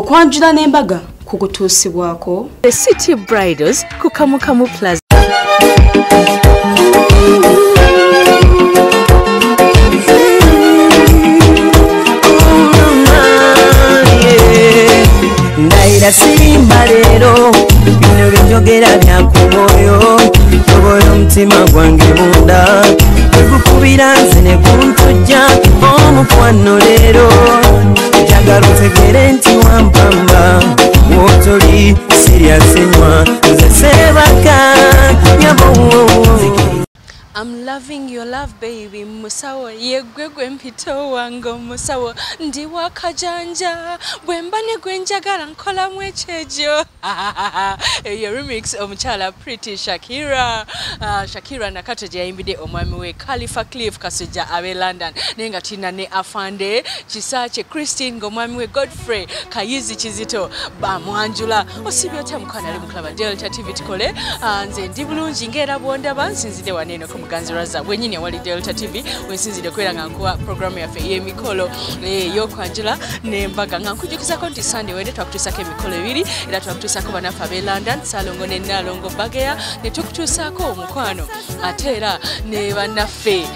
okwanjula n'embaga kukutuusibwako. The City Bridals ku Kamukamu Plaza. Ndaira sirimba lero bino binjogera byakumoyo tobola omutima gwange munda ekukubira nze ne kuntujja omukwano lero njagala otegere nti wampamba wotoli siryasenywa nze sebaka nyabo. I'm loving your love baby musawo yegwegwe mpito wango musawo ndi wakajanja bwemba ne gwenjagala nkola mwechejo. Your remix omuchala Pretty Shakira. Shakira nakato jayimbide omwami we Khalifa Cliff Kasuja abe London nenga tina ne afande Chisache Christine ngomwami we Godfrey Kayizi Kizito bamwanjula osibyo tamukana ali muklaba Delta TV tukole nze ndi bulungi ngera bonda bansinzide waneno ko muganziraza wenyine wali Delta TV wensinzide kwera ngankuwa program ya fe yemikolo yo kwanjula nembaga ngankujukiza ko nti Sunday wende twakutusako emikolo ebiri era twakutusako banafa be London Salongo ne Nalongo Bageya ne tukutusako omukwano atera ne banafe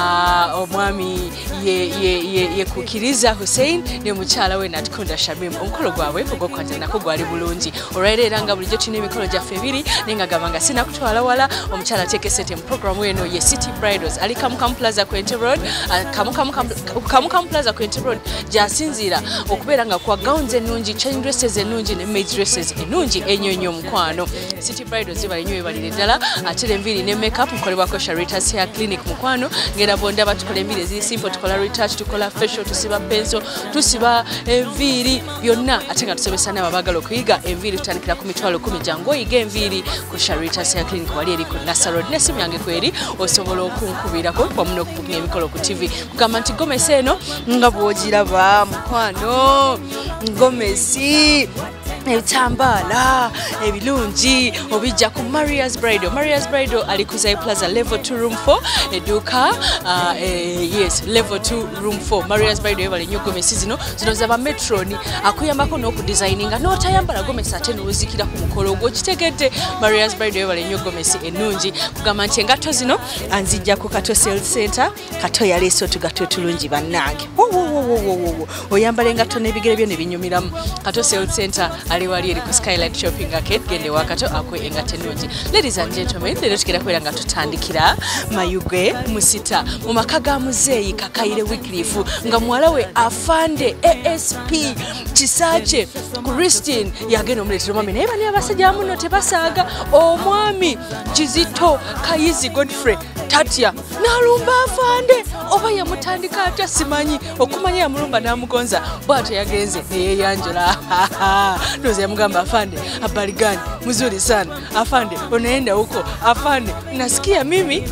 omwami ye kukiriza Hussein ne muchala we natukunda Shamim omukolo gwabwe ogokwanjula nako gwali bulungi olwairera nga bulijjo tine emikolo gyaffe ebiri nenga gabanga sina kutwala wala omuchala tekesete mu program weno ye City Bridals ali Kamukamu Plaza Quente Road Kamukamu Plaza Quente Road jasinzira okubeera nga kwa gowns ennungi chain dresses ennungi ne maid dresses ennungi enyonyo mukwano. City Bridals bali nnyo balire ddala atire enviri ne makeup mukolebwako Sharita's Hair Clinic mukwano ngera bonda batukola enviri ziri simple tukola retouch tukola facial tusiba pencil tusiba enviri byonna ate nga tusomesa n'abagala okuyiga enviri tutandikira ku mitwalo 10 jangu oyiga enviri ku Sharita's Hair Clinic wali eri ku Nasa Road nesimu yange kweri osobola okunkubirako wamuno okubukinga emikolo ku TV kugamba nti Gomesi eno nga bwogiraba mukwano Gomesi ebitambala ebilungi obijja ku Maria's Bridal ali ku Zai Plaza level 2 room 4 eduka yes level 2 room 4 Maria's Bridal bali nnyo Gomesi zino zaba metroni akuyambako n'okudesigninga n'otayambala Gomesi ate n'ozikira ku mukolo ogwo kitegedde Maria's Bridal bali nnyo Gomesi ennungi kugamba nti engato zino anzijja ku Kato Sales Center Kato yaleese otugato tulungi bannange oyambala engato n'ebigere byo ne binyumiramu Kato Sales Center ali wali eri ku Skylight Shopping Arcade gende wakato akwe engato ennungi. Ladies and gentlemen lero tukira kwera nga tutandikira Mayuge musita mu maka ga muzeeyi Kakaire Wycliffe nga mwala we afande ASP Chisache Christine yagenda omuletero mwami naye bali abasajja muno tebasaaga omwami Kizito Kayizi Godfrey Tatya nalumba afande oba yamutandika atya simanyi okumanya yamulumba namugonza bwate yagenze neyeyanjula noze yamugamba afande habari gani mzuri sana afande unaenda huko afande nasikia mimi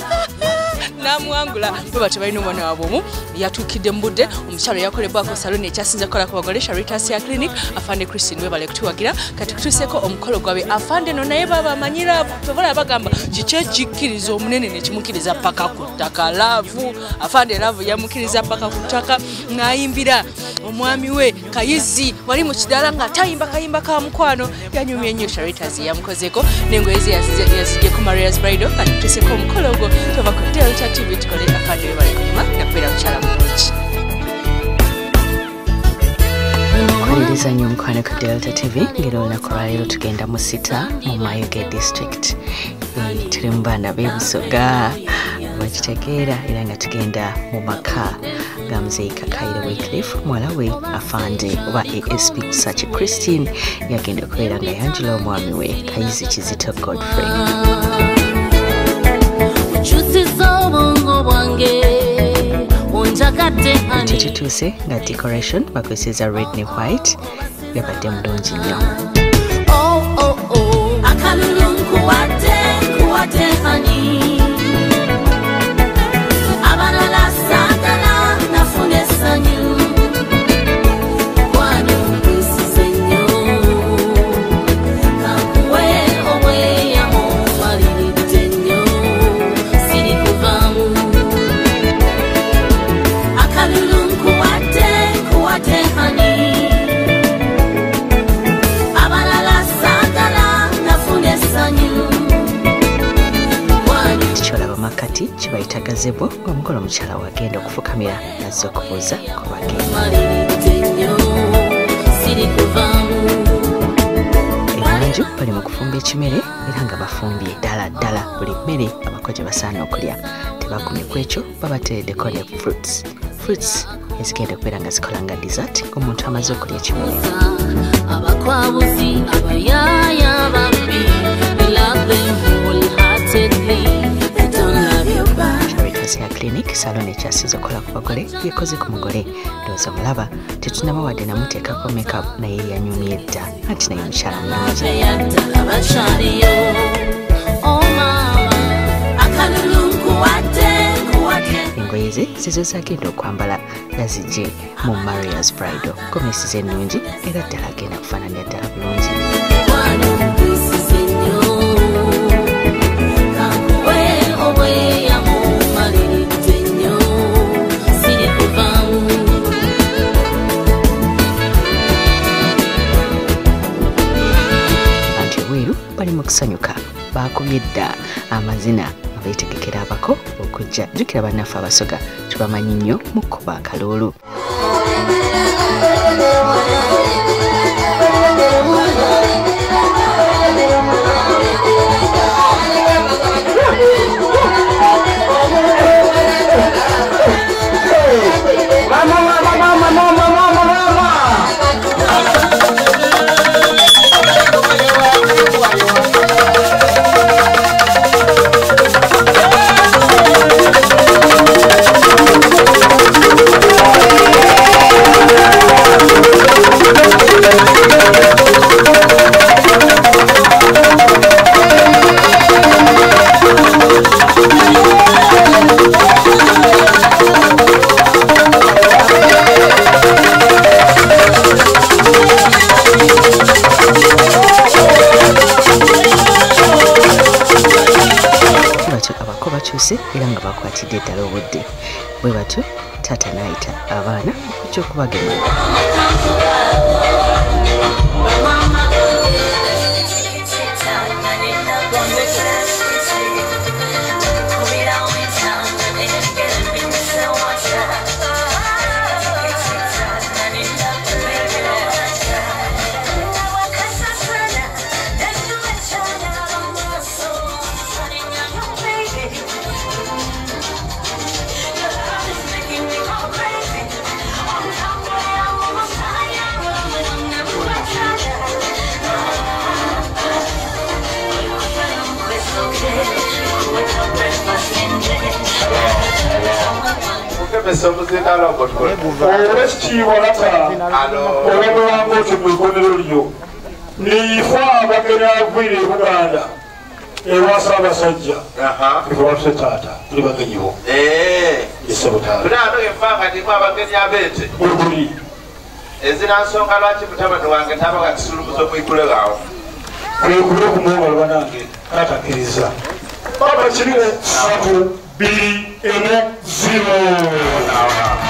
namwangula baba tebalina omwana wabomu yatukidde mbudde omukyalo yakolebwako saloni ekyasinza kola ku bagole Sharita's Hair Clinic afande Christine we bale kutuwagira kati kutuseko omukolo gwabe afande no naye baba manyira tobola bagamba kiche kikiriza omunene ne kimukiriza paka ku ttaka laavu afande laavu yamukiriza paka ku ttaka nayimbira omwami we Kayizi wali mu kidala nga tayimba kayimba ka mukwano yanyumye nnyo Sharita's yamukozeko nengoezi yazije ku Maria's Bridal kati kutuseko omukolo gwo tova ku Delta TV tukole afande bale kuma nakwera kuchala mulungi. Kweleza nnyo mukwano ku Delta TV ngero olunaku lwaleero tugenda mu Sita mu Mayuge District tuli mu baana b'ebusoga bakitegeera era nga tugenda mu maka ga muzeeyi Kakaire Wycliffe muwala we afande oba ASP Chisache Christine yagenda okubeera nga yanjula omwami we Kayizi Kizito Godfrey. Tutuuse nga decoration bakozesa red ne white yabadde mulungi nnyo. Akalulu nkuwadde hani abalala saagala nafuna essanyu kwano nkwisize nnyo kankuwe obweyamo maliridde nnyo siri kuvaamu akalulu nkuwadde hani gazebo ng'omugole omukyala wagenda okufukamira nazze okubuuza ku bagenda. Emanju bali mu kufumba ekimere era nga bafumbye ddala buli mmere abako gye basaana okulya. Tebakumye ku ekyo babateereddeko ne fruits ezigenda okubeera nga zikola nga dessert ng'omuntu amaze okulya ekimere. Abakwabuzi abayaaya babbi love them wholeheartedly. Ya clinic salon ekyasize okola ku bagole yekoze ku mugole ndowooza mulaba tetunaba wadde namuteekako makeup naye yanyumye dda anti naye mukyala mulungi. Engoye ze zizo zagenda okwambala yazigye mu Maria's Bridal gomesize ennungi era ddala agenda kufaananira ddala bulungi. Bali mu kusanyuka bakubye dda amazina abeetegekera abako okujja jjukira bannaffe abasoga tubamanyi nnyo mu kkuba akaloolu. Era nga bakwatidde ddala obudde bwe batyo taata n'ayita abaana okujja okubagema. Nifa abagera agwire Buganda ewasa abasajja tuwaffe taata tuli bagenyibo esebutaala tulano enfanga timu abagenyi abete buli ezinansonga lwaki mutabani wange tabaga kisulubuzo mwikule gaawo kwekule kumwongalo banange tatakiriza baba kirire 3-2-1-0.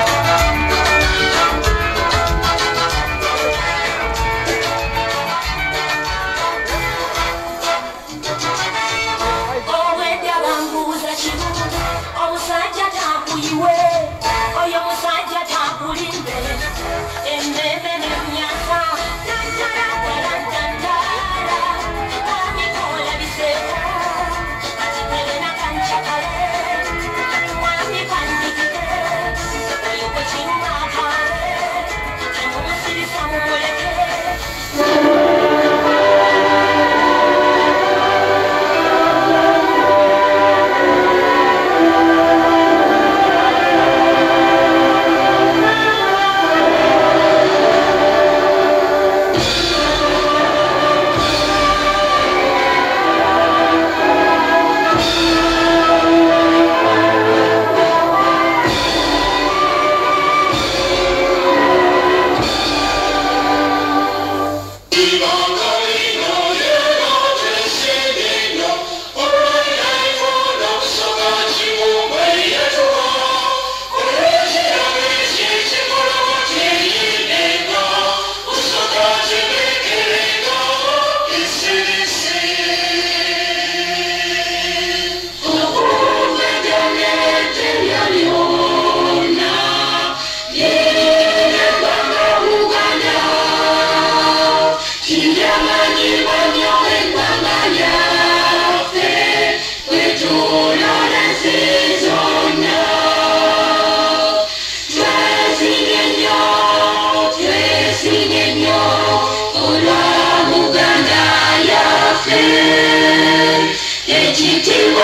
What you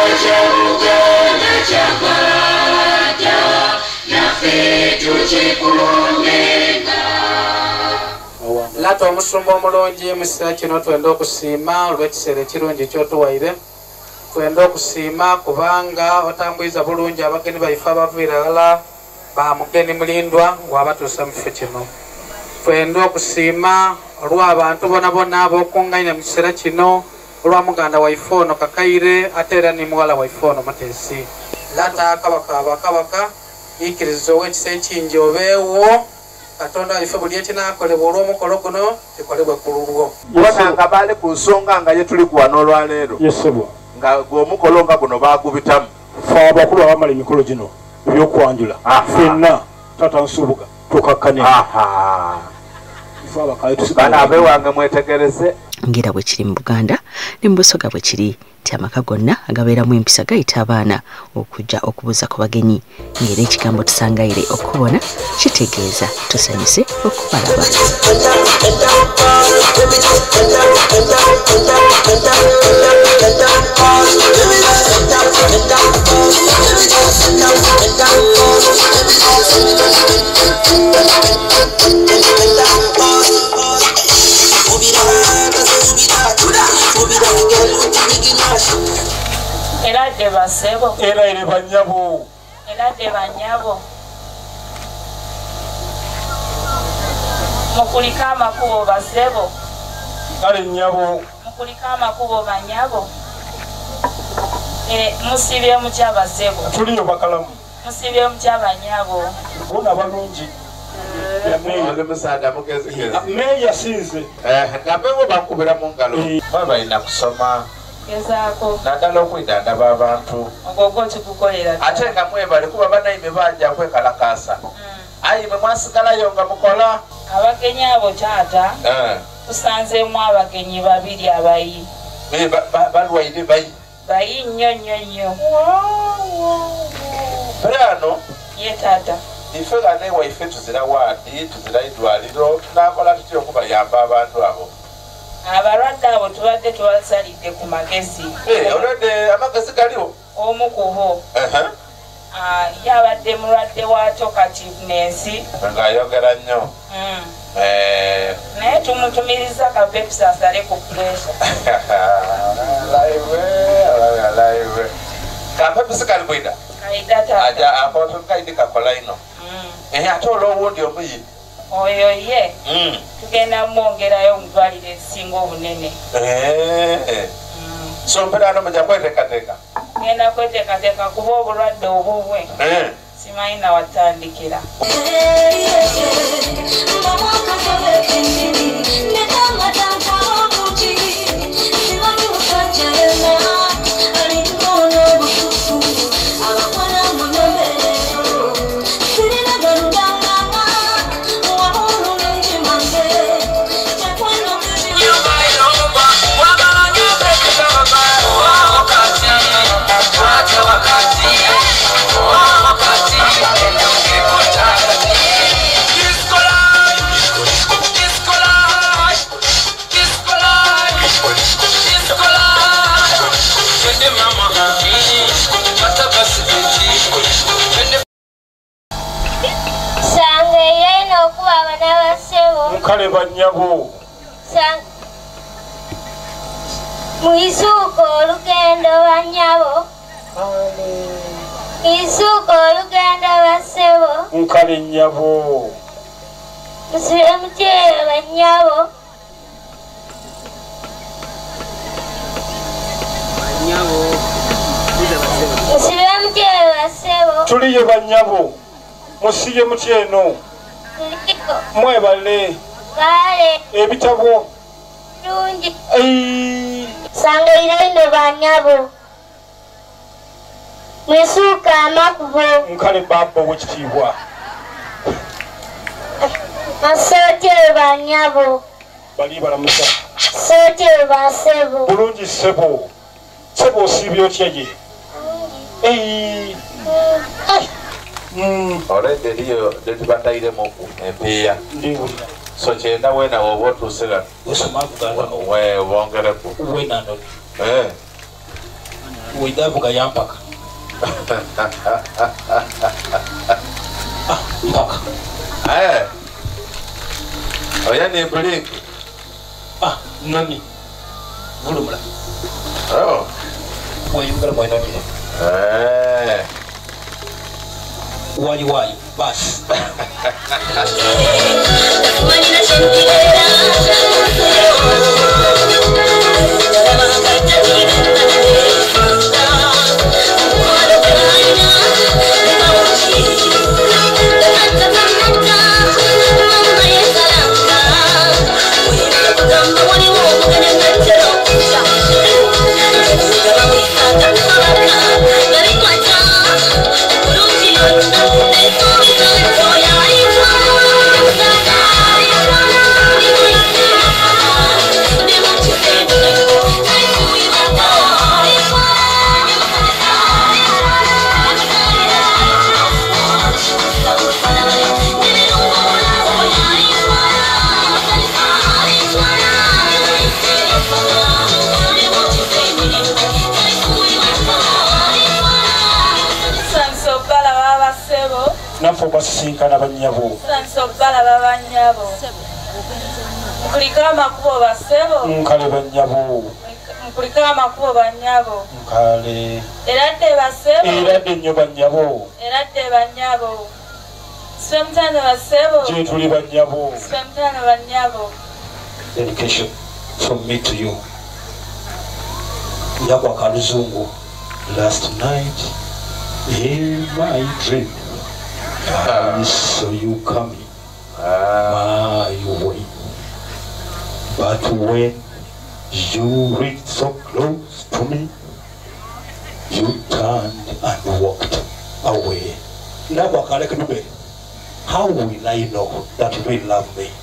Lato omusumba omulungi emisira kino twenda okusiima olw'ekiseera ekirungi kyotuwaire. Twenda okusiima kubanga otambuliza bulungi abagenyi baife abaviira wala ba mugeni mulindwa wabatuusa mu kifo kino. Twenda okusiima olw'abantu bonna ab'okunganya mu kiseera kino, olwa muganda waife ono Kakaire ate era ne muwala waife ono Muteesi. Lata kabaka abakabaka ikiriza ow'ekisa ekingi obeewo Katonda ife buli ekinakolebwa olw'omukolo guno kikolebwe ku lulwo. Nga baali ku nsonga nga ye tuli kuwano olwaleero nga omukolo nga guno baagubitamu. Fe abakulu abamala emikolo gino ebyokwanjula ffenna taata Nsubuga tukakkanira. Bana abeewange mwetegereze ngira bwe kiri mu Buganda ne mu Busoga bwe kiri ti amaka gonna agabeeramu empisa gayita abaana okujja okubuuza ku bagenyi ng'era ekigambo tusangayire okubona kitegeeza tusanyuse okubalaba. Eradde basebo. Era banyabo. Eradde banyabo. Mukulika amakubo basebo. Kale nyabo. Mukulika amakubo banyabo. Musibye mu kyabasebo. Tuliyo bakalamu. Musibye mu kyabanyabo. Bona balungi. Meya sinze. Ngabewo bakubira mu ngalo. Baba balina kusoma. Gezaako. Naddala okwidandaba abantu. Ogogo kikukolera. Ate nga mwebale kuba bannayime bajja kwekalakaasa. Ayi mwe mwasigalayo nga mukola. Abagenyi abo taata. Tusanzeemu abagenyi babiri abayi. Balwaire bayi. Bayi nnyo. Brano. Ye taata. Ife nga ne waife tuzira waadi, tuzira idwaliro, tunakola tutya okubayamba abantu abo. Abalwadde abo tubadde tubasalidde ku magezi. Olwadde amagezi galiwo? Omu ku bo. Yabadde mulwadde wa talkativeness. Ng'ayogera nnyo. Naye tumutumiriza kapepisi asale ku pressure. Live. Kapepisi kali kwida? Kaida taata. Aja akoto kaidi kakola ino. Ate olw'owundi omuyi. Oyo ye. Tugenda mwongerayo omudwaliro ekisinga obunene. So mpera ano mujja kweteekateeka? Ngenda kweteekateeka kuba obulwadde obubwe. Simanyi na watandikira. Kale banyabo. Muisuko olugendo banyabo. Isuko olugendo basebo. Nkale nyabo. Musire mutyere banyabo. Musire mutyere basebo. Tuliye banyabo. Musiye mutyeno. Mwebale. Kale. Ebitabo. Lungi. Sangayire ino banyabo. Mwisuka amakubo. Nkale baba w'ekitiibwa. Masootyere banyabo. Bali balamusa. Sootyere basebo. Bulungi sebo. Sebo osiibye otya ye? Olwedde eriyo tetubatairemu empiiya. So kyenda weena woba otuuse bongereku. Uidavuga yampaka. Mpaka. Oya ni blink. Nani. Vulumula. Oh. Wayungala mwana nini? Why, bas. Nafo basisinkana banyabo. Sansobala babanyabo. Mkulikama kubo basebo. Nkale banyabo. Mkulikama kubo banyabo. Nkale. Erade basebo. Erade nyo banyabo. Erade banyabo. Swemtano basebo. Je tuli banyabo. Swemtano banyabo. Dedication from me to you. Yakwa Kaluzungu. Last night in my dream I saw you coming my way, but when you reached so close to me, you turned and walked away. How will I know that you will love me?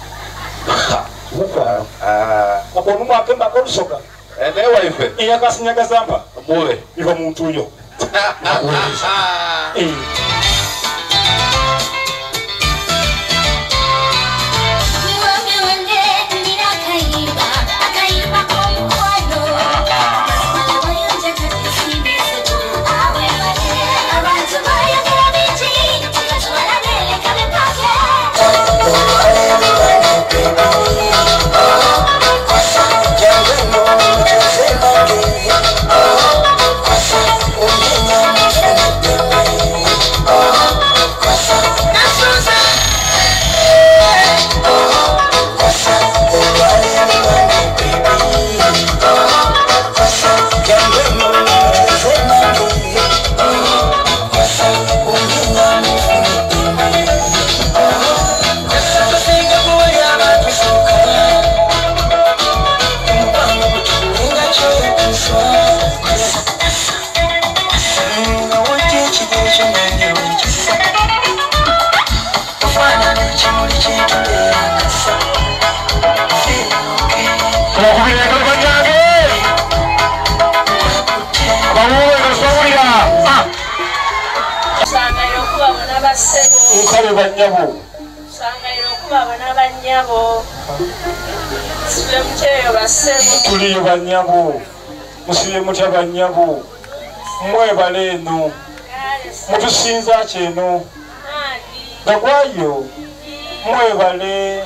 Ukale banyabo. Sangairo kuba bana banyabo. Sibe mcheyo basebo. Tuli banyabo. Musibe mutya banyabo. Mwe baleno. Mutusinza kyeno. Dagwayo. Mwe bale.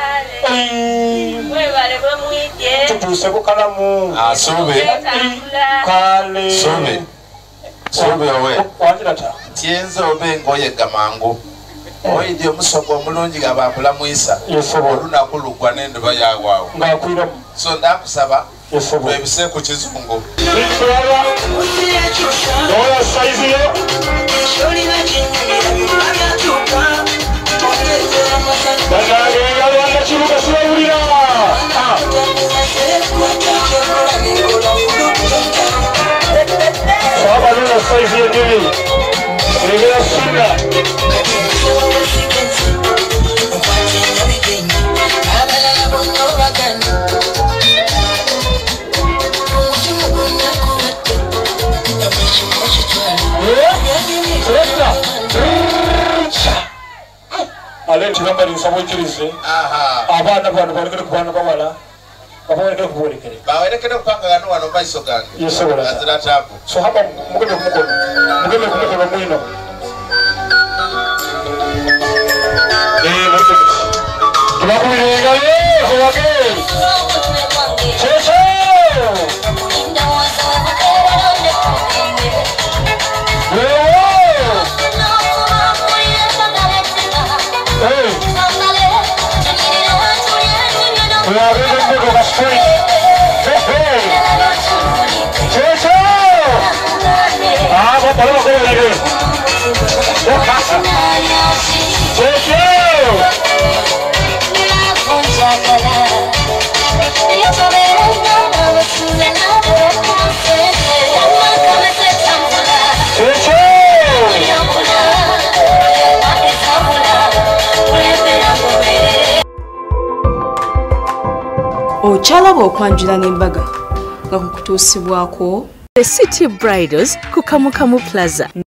Mwe bale bamwije. Tutuse kukalamu. Sobe. Kale. Sobe owe. Wanjirata. Tienzo obe ngoye gamangu. Oide omusogo omulungi gabambula mwisa. Olunaku lugwa n'enduba yagwawo. Ngakwira. So ndakusaba. Webise ku kizungu. Oya saizi yo. Bagage yalwanga kibuga siwulira. Saba luna saizi y'ennyonyi. Regera sunna. Ale ntirambali nsabo ikirize. Abana bano balikere kubana bawala. obooleke kuboolekere bawerekere okupangagano wano maiso gange yesobola azira tabu so hapa mugeme kumukono mwino tubakubirenga yehoake checho we are in the middle of the street. Hey! Checho! Ah, what are you doing? Checho! Ochalaba okwanjula n'embaga nga kukutuusibwako The City Bridals ku Kamukamu Plaza.